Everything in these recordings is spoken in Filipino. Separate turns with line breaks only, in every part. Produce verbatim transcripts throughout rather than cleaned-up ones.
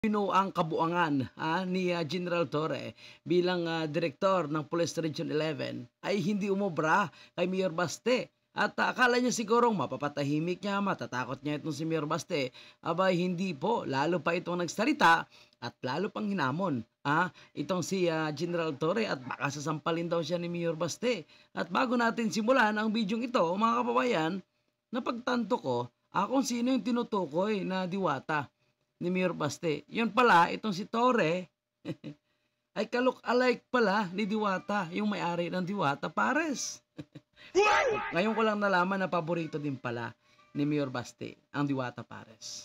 Pino ang kabuangan ah, ni ah, General Torre bilang ah, direktor ng Police Region eleven ay hindi umobra kay Mayor Baste. At ah, akala niya sigurong mapapatahimik niya, matatakot niya itong si Mayor Baste. Abay, hindi po. Lalo pa itong nagsalita at lalo pang hinamon. Ah, itong si ah, General Torre at baka sasampalin daw siya ni Mayor Baste. At bago natin simulan ang bidyong ito, mga kababayan, napagtanto ko ah, kung sino yung tinutukoy na diwata ni Mayor Baste. Yun pala, itong si Torre, ay kalok-alike pala ni Diwata, yung may-ari ng Diwata Pares. Ngayon ko lang nalaman na paborito din pala ni Mayor Baste, ang Diwata Pares.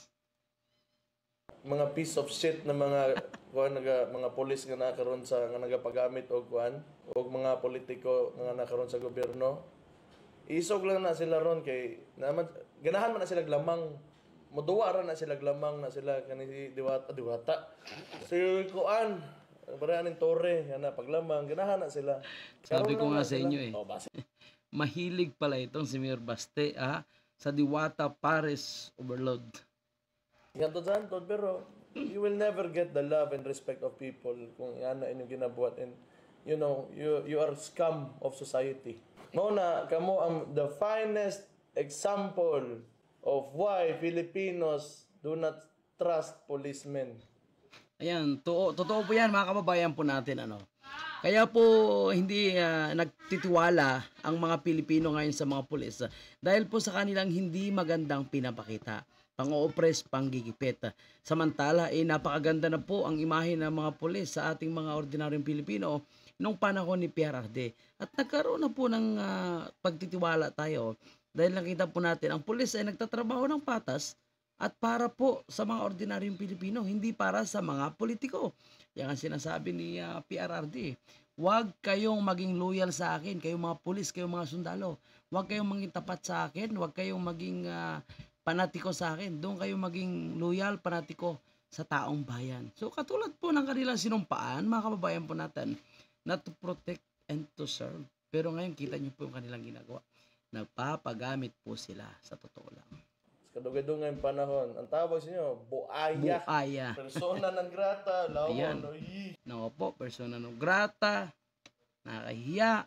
Mga piece of shit na mga kuan naga mga pulis nga nakaroon sa nga nagapagamit og kuan og mga politiko nga nakaroon sa gobyerno. Isog lang na sila ron kay naman ganahan man na sila lamang moduwa ra na sila lamang na sila kani diwata diwata si kuan baraning Torre ana paglamang ganahan na sila.
Sabi ko nga sa inyo eh. Oh, mahilig pala itong si Mayor Baste ah, sa Diwata Pares overload.
Ganto santo pero you will never get the love and respect of people kung yan na inyong ginabuhat and you know you you are scum of society. Mao na kamo ang the finest example of why Filipinos do not trust policemen.
Ayan, to totoo po yan mga kababayan po natin. Ano. Kaya po hindi uh, nagtitiwala ang mga Pilipino ngayon sa mga pulis uh, dahil po sa kanilang hindi magandang pinapakita. Pang-ooppress, panggigipit. Samantala, eh, napakaganda na po ang imahe ng mga pulis sa ating mga ordinaryong Pilipino nung panahon ni P R R D. At nagkaroon na po ng uh, pagtitiwala tayo dahil nakita po natin ang pulis ay nagtatrabaho ng patas at para po sa mga ordinaryong Pilipino, hindi para sa mga politiko. Yan ang sinasabi ni uh, P R R D. Huwag kayong maging loyal sa akin, kayong mga pulis, kayong mga sundalo. Huwag kayong maging tapat sa akin, huwag kayong maging uh, panatiko sa akin. Doon kayong maging loyal, panatiko sa taong bayan. So katulad po ng kanilang sinumpaan, mga kababayan po natin, na to protect and to serve. Pero ngayon, kita niyo po yung kanilang ginagawa. Nagpapagamit po sila sa totoo lang.
Kadugay-dugay yung panahon. Ang tawag sa inyo, buaya.
Buaya.
Persona non grata. Lawon.
Nako po, persona non grata. Nakahiya.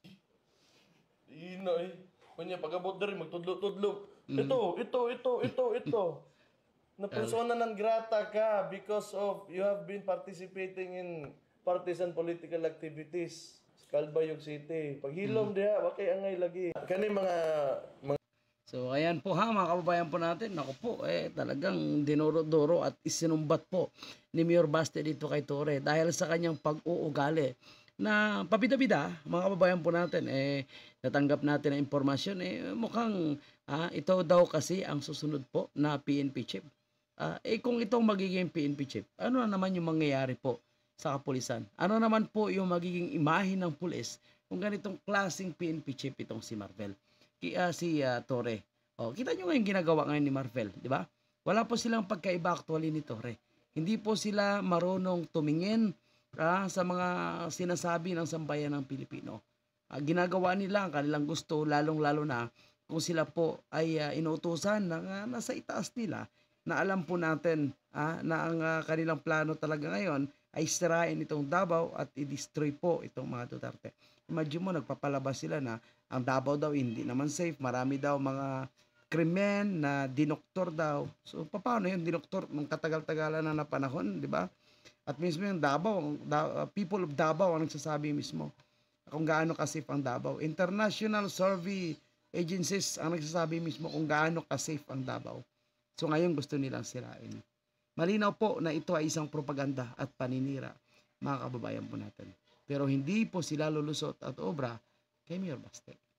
Ino eh. Kunya, pag-abot na rin, magtudlo-tudlo. Mm. Ito, ito, ito, ito, ito. Na persona non grata ka because of you have been participating in partisan political activities. Calbayog City. Paghilom mm. diha, wakay angay lagi. Kani mga, mga
So ayan po ha mga kababayan po natin. Naku po eh talagang dinuro-duro at isinumbat po ni Mayor Baste dito kay Torre dahil sa kanyang pag-uugali na pabida-bida mga kababayan po natin eh natanggap natin ang impormasyon eh mukhang ah, ito daw kasi ang susunod po na P N P chief. Ah, eh kung itong magiging P N P chief, ano na naman yung mangyayari po sa kapulisan? Ano naman po yung magiging imahe ng pulis kung ganitong klaseng P N P chief itong si Marvel? Kaya si uh, Torre. Oh, kita nyo ngayon ginagawa ngayon ni Marvel, di ba? Wala po silang pagkaiba actually ni Torre. Hindi po sila marunong tumingin ah, sa mga sinasabi ng sambayan ng Pilipino. Ah, ginagawa nila ang kanilang gusto, lalong-lalo na kung sila po ay uh, inuutusan na uh, nasa itaas nila na alam po natin ah, na ang uh, kanilang plano talaga ngayon ay sirain itong Davao at i-destroy po itong mga Duterte. Imagine mo, nagpapalabas sila na ang Davao daw hindi naman safe. Marami daw mga krimen na dinoktor daw. So, paano yun dinoktor nung katagal-tagalan na na panahon, di ba? At mismo yung Davao, da, uh, people of Davao ang nagsasabi mismo kung gaano ka-safe ang Davao. International survey agencies ang nagsasabi mismo kung gaano ka-safe ang Davao. So, ngayon gusto nilang sirain. Malinaw po na ito ay isang propaganda at paninira, mga kababayan po natin. Pero hindi po sila lulusot at obra kay Mayor Baste.